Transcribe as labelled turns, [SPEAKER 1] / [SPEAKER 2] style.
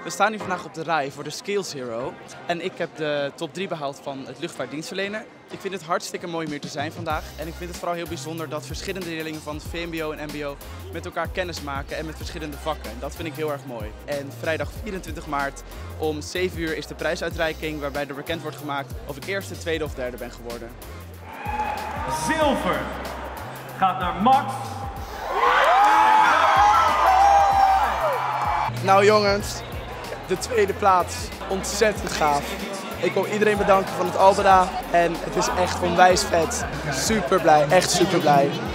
[SPEAKER 1] We staan hier vandaag op de rij voor de Skills Hero. En ik heb de top 3 behaald van het luchtvaartdienstverlener. Ik vind het hartstikke mooi om hier te zijn vandaag. En ik vind het vooral heel bijzonder dat verschillende leerlingen van het VMBO en MBO met elkaar kennis maken en met verschillende vakken. En dat vind ik heel erg mooi. En vrijdag 24 maart om 7 uur is de prijsuitreiking waarbij er bekend wordt gemaakt of ik eerste, tweede of derde ben geworden.
[SPEAKER 2] Zilver gaat naar Max.
[SPEAKER 1] Nou jongens, de tweede plaats. Ontzettend gaaf. Ik wil iedereen bedanken van het Albeda en het is echt onwijs vet. Super blij, echt super blij.